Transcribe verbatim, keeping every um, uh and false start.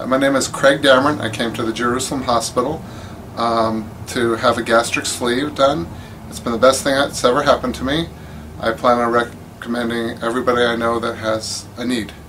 my name is Craig Dameron. I came to the Jerusalem Hospital um, to have a gastric sleeve done. It's been the best thing that's ever happened to me. I plan on recommending everybody I know that has a need.